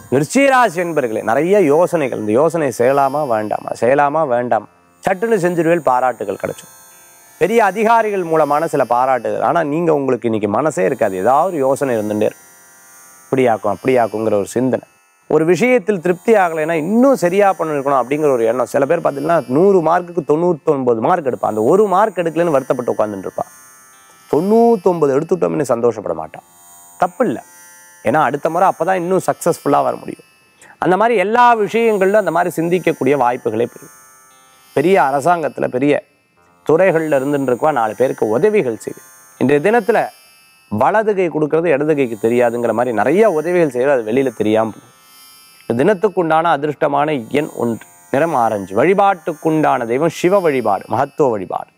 விருச்சிகராசி என்பர்களே, நிறைய யோசனைகள். இந்த யோசனை செய்யலாமா வேண்டாமா, செய்யலாமா வேண்டாம், சட்டுன்னு செஞ்சிருவேல், பாராட்டுகள் கிடைக்கும். பெரிய அதிகாரிகள் மூலமான சில பாராட்டுகள். ஆனால் நீங்கள் உங்களுக்கு இன்னைக்கு மனசே இருக்காது, ஏதாவது ஒரு யோசனை இருந்துகிட்டே இருக்கும். இப்படியாக்கும் அப்படியாக்குங்கிற ஒரு சிந்தனை. ஒரு விஷயத்தில் திருப்தி ஆகலைன்னா இன்னும் சரியாக பண்ணிருக்கணும் அப்படிங்கிற ஒரு எண்ணம். சில பேர் பார்த்தீங்கன்னா 100 மார்க்குக்கு 99 மார்க் எடுப்பான். அந்த ஒரு மார்க் எடுக்கலன்னு வருத்தப்பட்டு உட்காந்துட்டு இருப்பான். 99 எடுத்துட்டோம்னு சந்தோஷப்பட மாட்டான். தப்பு இல்லை, ஏன்னா அடுத்த முறை அப்போ தான் இன்னும் சக்ஸஸ்ஃபுல்லாக வர முடியும். அந்த மாதிரி எல்லா விஷயங்களிலும் அந்த மாதிரி சிந்திக்கக்கூடிய வாய்ப்புகளே பெரிய பெரிய அரசாங்கத்தில் பெரிய துறைகளில் இருந்துருக்குவா 4 பேருக்கு உதவிகள் செய்யும். இன்றைய தினத்தில் வலது கை கொடுக்கறது இடது கைக்கு தெரியாதுங்கிற மாதிரி நிறைய உதவிகள் செய்கிறது, அது வெளியில் தெரியாமல். இந்த தினத்துக்குண்டான அதிர்ஷ்டமான எண் 1, நிறம் ஆரஞ்சு. வழிபாட்டுக்குண்டான தெய்வம் சிவ வழிபாடு, மகத்துவ வழிபாடு.